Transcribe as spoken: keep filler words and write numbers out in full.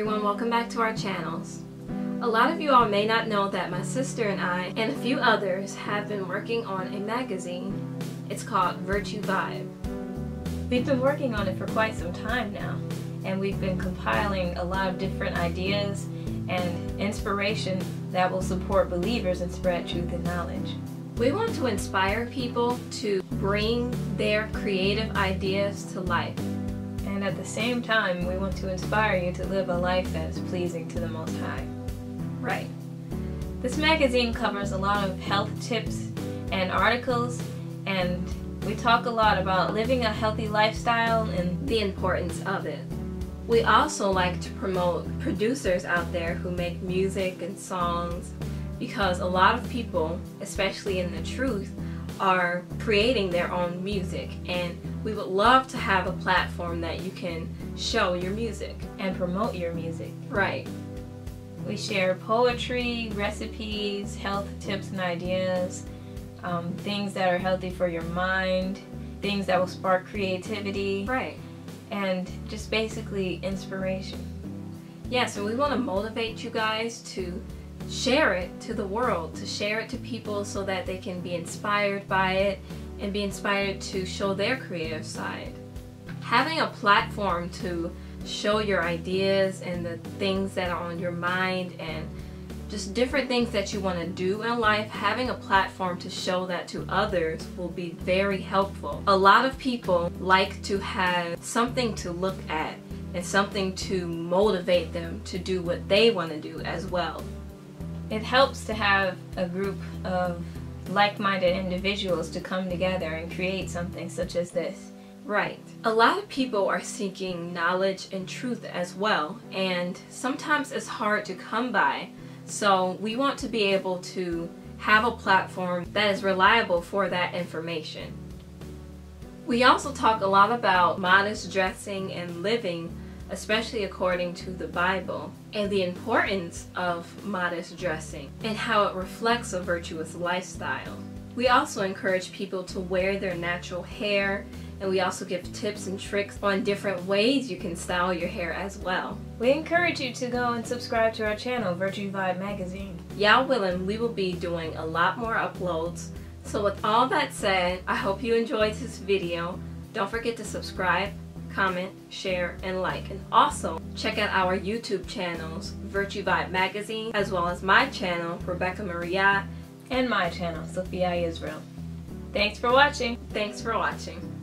everyone, welcome back to our channels. A lot of you all may not know that my sister and I and a few others have been working on a magazine. It's called Virtue Vibe. We've been working on it for quite some time now, and we've been compiling a lot of different ideas and inspiration that will support believers and spread truth and knowledge. We want to inspire people to bring their creative ideas to life. And at the same time, we want to inspire you to live a life that is pleasing to the Most High. Right. This magazine covers a lot of health tips and articles, and we talk a lot about living a healthy lifestyle and the importance of it. We also like to promote producers out there who make music and songs, because a lot of people, especially in the truth, are creating their own music, and we would love to have a platform that you can show your music and promote your music. Right. We share poetry, recipes, health tips and ideas, um, things that are healthy for your mind, things that will spark creativity. Right. And just basically inspiration. Yeah, so we want to motivate you guys to share it to the world, to share it to people so that they can be inspired by it and be inspired to show their creative side. Having a platform to show your ideas and the things that are on your mind and just different things that you want to do in life, having a platform to show that to others will be very helpful. A lot of people like to have something to look at and something to motivate them to do what they want to do as well. It helps to have a group of like-minded individuals to come together and create something such as this. Right. A lot of people are seeking knowledge and truth as well, and sometimes it's hard to come by. So we want to be able to have a platform that is reliable for that information. We also talk a lot about modest dressing and living, especially according to the Bible, and the importance of modest dressing and how it reflects a virtuous lifestyle. We also encourage people to wear their natural hair, and we also give tips and tricks on different ways you can style your hair as well. We encourage you to go and subscribe to our channel, Virtue Vibe Magazine. Yah willing, we will be doing a lot more uploads. So with all that said, I hope you enjoyed this video. Don't forget to subscribe, comment, share, and like. And also, check out our YouTube channels, Virtue Vibe Magazine, as well as my channel, Rebecca Maria, and my channel, Sophia Israel. Thanks for watching. Thanks for watching.